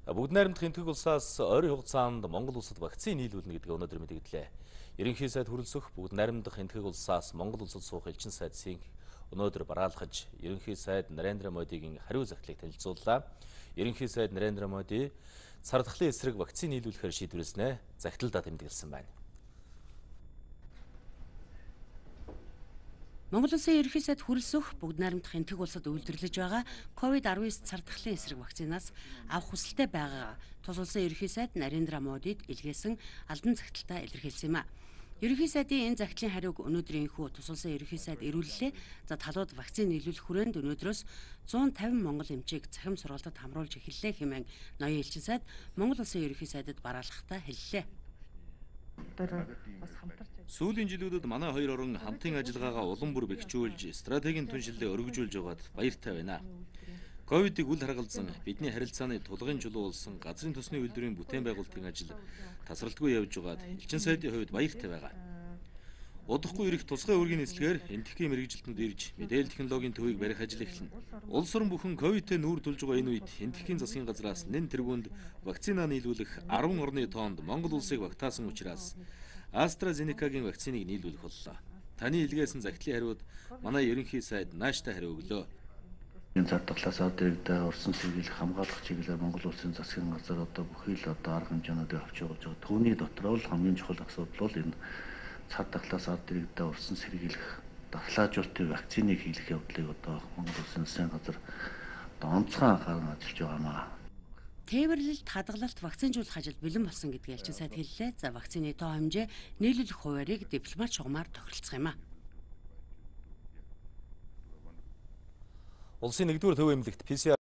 Бүгд найрамдах энэтхэг улсаас ойрын хугацаанд Монгол улсад вакцин нийлүүлнэ гэдгийг өнөөдөр мэдэгдлээ. Ерөнхий сайд хүрэлцэх бүгд найрамдах энэтхэг улсаас Монгол улсад суух элчин сайдсыг өнөөдөр бараалхаж, ерөнхий сайд Нарендра Модигийн хариу захидлыг танилцууллаа. Ерөнхий сайд Нарендра Моди цар тахлын эсрэг вакцин нийлүүлэхээр шийдвэрлэснээ захидалдаа тэмдэглэсэн байна. Монгол улсын ерөнхий сайд хүрэлцэх бүгд найрамдах энэтхэг улсад үйлдвэрлэж байгаа COVID-19 цар тахлын эсрэг вакцинаас авах хүсэлтэй байгаа тус улсын ерөнхий сайд Нарендра Модид илгээсэн алдан захидалтаа илэрхийлсэн юм а. Ерөнхий сайдын энэ захидлын хариуг өнөөдрийн энэхүү тус улсын ерөнхий сайд эрүүллээ. За талууд вакцин нийлүүлэх хүрээнд өнөөдрөөс 150 монгол эмчийг цахим сургалтад хамруулж эхэллээ хэмээн ноён элчин сайд Монгол улсын ерөнхий сайдад бараалхахтаа хэллээ. Сүүлийн жилүүдэд манай хоёр орон хамтын ажиллагаагаа улам бүр бэхжүүлж, стратегийн түншлэлээ өргөжүүлж байгаад баяртай байна. Ковидыг үл харгалзан бидний харилцааны тулгын чулуу болсон газрын тосны үйлдвэрийн бүтээн байгуулалтын ажил тасралтгүй явж байгаад элчин сайдын хувьд баяртай байгаа. Удахгүй ирэх тусгай үүргийн нислэгээр энэтхэгийн мэрэгжилтэнд ирж мэдээлэл технологийн төвийг барих ажил эхэлнэ. Улс орон бүхэн ковидтэй нүүр тулж байгаа энэ үед энэтхэгийн засгийн газраас нэн тэргуунд вакцина нийлүүлэх 10 орны тоонд Монгол улсыг багтаасан учраас AstraZeneca-гийн вакциныг нийлүүлэх боллоо. Таны илгээсэн захидлын хариуд манай ерөнхий сайд нааштай хариу өглөө. Энэ цар тахлаас авдагдаа урсан сэргийлэх хамгаалах чиглэлээр Монгол улсын засгийн газар одоо бүхий л одоо арга хэмжээнүүдийг авч явуулж байгаа. Түүний дотор бол хамгийн чухал асуудал бол энэ цар тахлаас авдагдаа урсан сэргийлэх дархлаажуулалтын вакциныг хийх явдлыг одоо Монгол улсын засгийн газар одоо онцгой анхааран ажиллаж байгаамаа. Тээвэрлэлт, хадгалалт, вакцинжуулах ажил бэлэн болсон гэдгийг элчин сайд хэллээ. За вакцины тоо хэмжээ нийлүүлэх хуваарийг дипломат шугамаар тохиролцох юм а. Улсын 1-р төв эмнэлэгт PCR